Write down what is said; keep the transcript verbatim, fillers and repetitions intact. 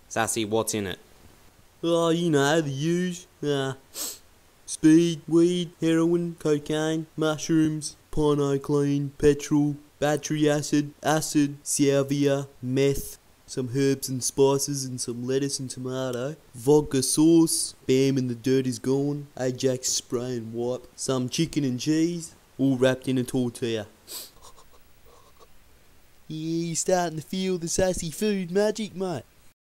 Sassy, what's in it? Oh, you know, the use. Uh, speed, weed, heroine, cocaine, mushrooms, clean, petrol, battery acid, acid, salvia, meth, some herbs and spices and some lettuce and tomato, vodka sauce, bam and the dirt is gone, Ajax spray and wipe, some chicken and cheese, all wrapped in a tortilla. Yeah, you're starting to feel the sassy food magic, mate.